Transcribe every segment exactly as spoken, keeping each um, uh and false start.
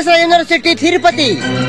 Venkateswara university Tirupati.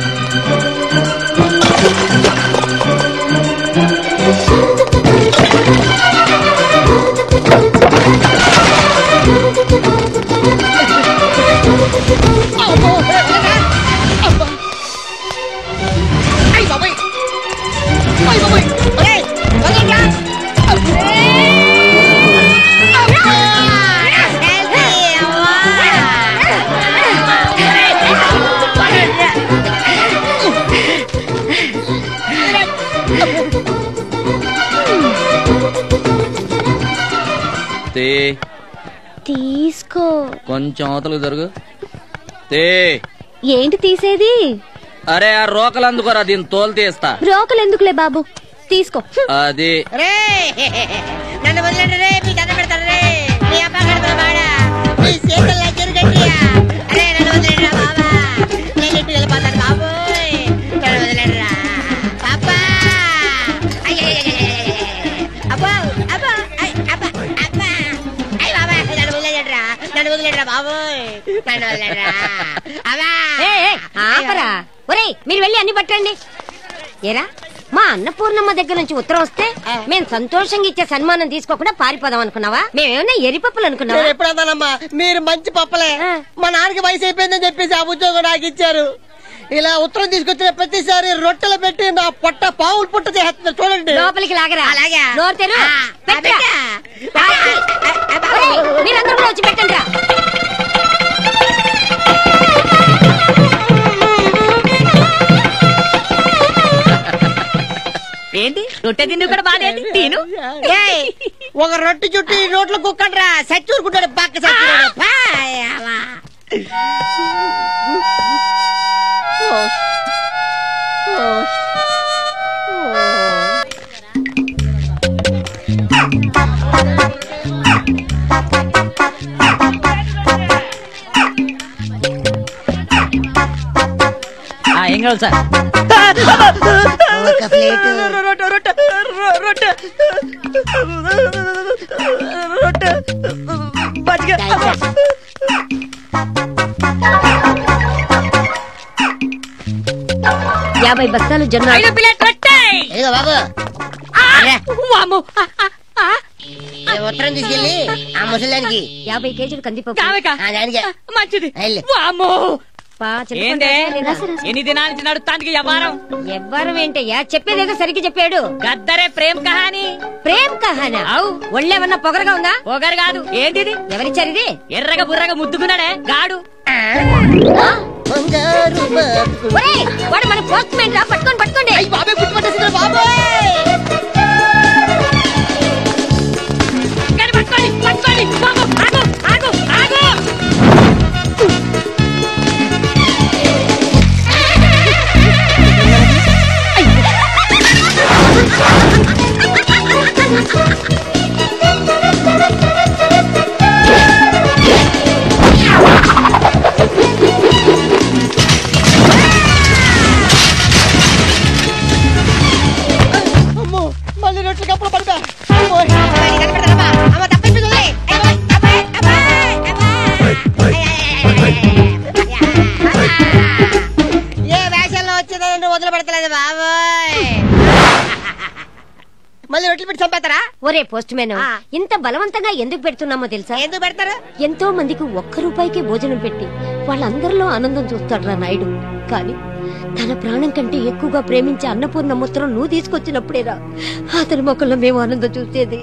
తీసుకో. కొంచెం అవతలకు జరుగు. ఏంటి తీసేది? అరే ఆ రోకలు అందుకోరా, దీన్ని తోలు తీస్తా. రోకలు ఎందుకులే బాబు, తీసుకో. అది నన్ను వదిలేండి రే, మీ దండ పెడతాను రే, మీ అమ్మ కడతాను బాడా, మీ చేతుల్లో జరగండి. అరే నన్ను వదిలేండి రా బాబా, నేను ఇంటికి వెళ్ళిపోతాను బాబు, నన్ను వదిలేండి రా బాబా. అబ్బా అబ్బా అబ్బా అబ్బా అయ్యి బాబా, నన్ను వదిలేండి రా, నన్ను వదిలేండి రా బాబు, నన్ను వదిలేండి రా అబ్బా. ఆపరా ఒరేయ్, మీరు వెళ్ళి అన్ని పట్టండి. ఏరా, మా అన్నపూర్ణమ్మ దగ్గర నుంచి ఉత్తరం వస్తే మేము సంతోషంగా ఇచ్చే సన్మానం తీసుకోకుండా పారిపోదాం అనుకున్నావా? మేమేమన్నా ఎరిపప్పులు అనుకున్నావా? ఎప్పుడన్నానమ్మా, మీరు మంచి పప్పలే. మా నాన్నకి వయసు అయిపోయిందని చెప్పేసి ఆ ఉద్యోగం నాకు ఇచ్చారు. ఇలా ఉత్తరం తీసుకొచ్చిన ప్రతిసారి రొట్టెలు పెట్టి నా పొట్ట పావులు పుట్ట చేస్తున్నారు చూడండి. లోపలికి లాగరా. అలాగే నోరు తెరు. మీరందరూ కూడా వచ్చి పెట్టండి రా. ఏంటి రొట్టె తిండి కూడా బాగాలేదు తిను. ఒక రొట్టె చుట్టూ ఈ రోడ్లు కుక్కండి రా, సచ్చూరుకుంటాడు పక్క సచ్చూరు. ఏం కావాలి సార్? ఒక ప్లేట్ రొట్టె రొట్టె రొట్టె రొట్టె బజ్జిగ. యాభై బస్తాలు జొన్న. బాబు ఉత్తరం తీసుకెళ్ళి ఆ ముసలానికి యాభై కేజీలు కందిపప్పు. మంచిది. ఎన్ని దినాల నుంచి నడుస్తానికి వ్యవహారం? ఎవ్వరం ఏంటయ్యా, చెప్పేదేదో సరిగ్గా చెప్పాడు. గద్దరే ప్రేమ్ కహాని. ప్రేమ్ కహానా? ఒళ్ళేమన్నా పొగరగా ఉందా? పొగరు కాదు. ఏంటిది? ఎవరిచ్చారు ఇది? ఎర్రగా బుర్రగా ముద్దుకున్నాడే గాడు. వాడు మన పోస్ట్ మ్యాన్ రా, పట్టుకోండి పట్టుకోండి. బాబాయ్ గుర్తుపట్టేసింది బాబాయ్. పట్టుకోండి పట్టుకోండి బాబు. ఆగు ఆగు ఆగు. మళ్ళీ రొట్టెలు కప్పులు పడతా. ఏ వేషంలో వచ్చిందని వదిలి పెడతలేదు బాబోయ్. మళ్ళీ రొట్టెలు పెట్టి చంపేస్తారా? ఒరే పోస్ట్ మ్యాన్, ఇంత బలవంతంగా ఎందుకు పెడుతున్నామో తెలుసా? ఎందుకు పెడతారు? ఎంతో మందికి ఒక్క రూపాయికే భోజనం పెట్టి వాళ్ళందరిలో ఆనందం చూస్తాడు రా నాయుడు. కానీ తన ప్రాణం కంటే ఎక్కువగా ప్రేమించే అన్నపూర్ణ ముత్రం నువ్వు తీసుకొచ్చినప్పుడేరా అతని మొక్కల్లో మేము ఆనందం చూసేది.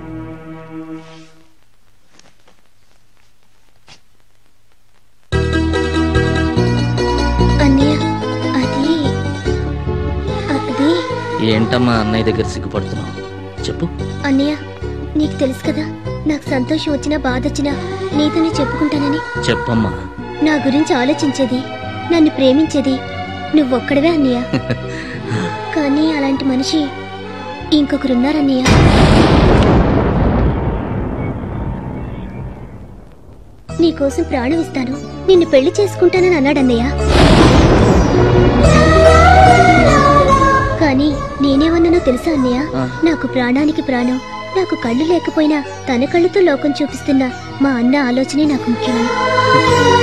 ఏంటమ్మా అన్నయ్య దగ్గర సిగ్గుపడుతున్నావు? చెప్పు. అన్నయ్య, నీకు తెలుసు కదా, నాకు సంతోషం వచ్చినా బాధ వచ్చినా నీతోనే చెప్పుకుంటానని. చెప్పమ్మా. నా గురించి ఆలోచించేది, నన్ను ప్రేమించేది నువ్వొక్కడవే అన్నయ్య. కానీ అలాంటి మనిషి ఇంకొకరున్నారన్నయ్య. నీకోసం ప్రాణం ఇస్తాను, నిన్ను పెళ్లి చేసుకుంటానని అన్నాడన్నయ్య. కానీ నేనేమన్నానో తెలుసా అన్నయ్య? నాకు ప్రాణానికి ప్రాణం, నాకు కళ్ళు లేకపోయినా తన కళ్ళుతో లోకం చూపిస్తున్న మా అన్న ఆలోచనే నాకు ముఖ్యమే.